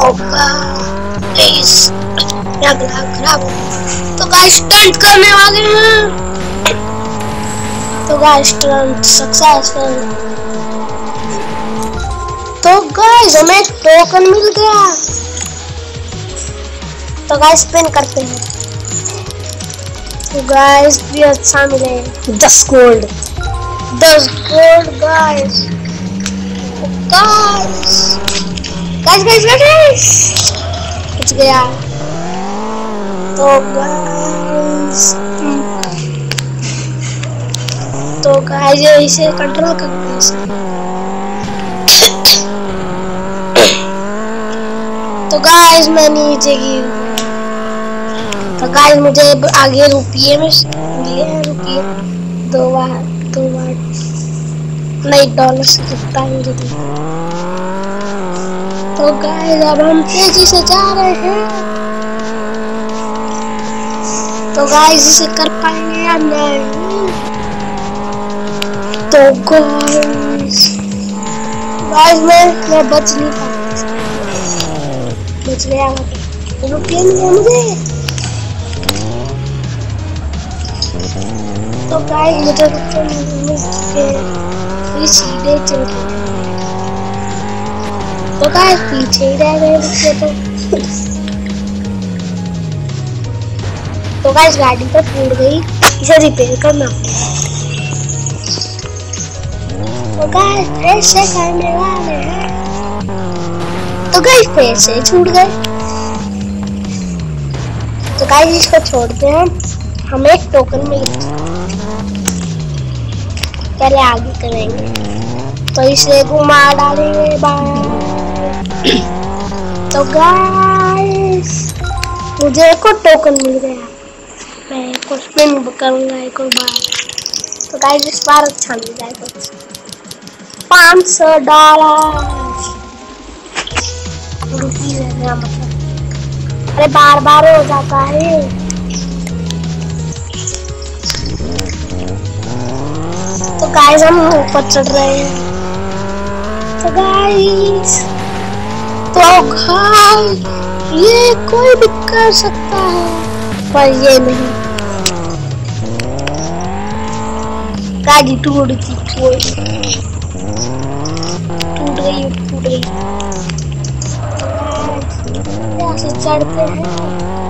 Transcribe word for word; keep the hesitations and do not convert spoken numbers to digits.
Guys क्या खराब। तो गाइस स्टंट करने वाले हैं। तो गाइस स्टंट सक्सेसफुल। तो गाइस हमें टोकन मिल गया। तो गाइस स्पिन करते हैं। तो गाइस भी अच्छा मिले दस गोल्ड दस gold guys. Guys guys guys guys कुछ गया। तो गाइस तो गाइस ये इसे कंट्रोल करते हैं। तो गाइस मैं नीचे गिर गया। तो गाइस मुझे आगे रुपये में मिले हैं। रुपये दो बार दो बार नहीं डॉलर से कितना मुझे। तो गाइस अब हम तेजी से जा रहे हैं। तो गाइस इसे कर पाएंगे या नहीं। तो गाइस गाइस मैं मैं बच नहीं पाया। बच गया। रुपये मिले मुझे। तो गाइस मुझे रुपये मिल चुके हैं। सीधे चल गए। तो गाइस पीछे ही रह गए रुपये। तो तो गाइस गाड़ी तो टूट गई। इसे रिपेयर करना। तो गाइस फिर से करने वाले हैं। तो गाइस फिर से छूट गए। तो गाइस इसको छोड़ते हैं। हमें एक टोकन मिल गया। पहले आगे करेंगे। तो इसे घुमा डालेंगे बाहर। तो गाइस मुझे एक और टोकन मिल गया। मैं कुछ स्पिन करूंगा एक और बार। तो गाइस इस बार अच्छा मिल जाएगा कुछ पाँच सौ डॉलर रुपीज है मेरा मतलब। अरे बार बार हो जाता है। तो गाइस हम ऊपर चढ़ रहे हैं। तो गाइस तो गाइस ये कोई भी कर सकता है पर ये नहीं। गाड़ी टूट गई टूट गई टूट गई। यहाँ से चढ़ते हैं।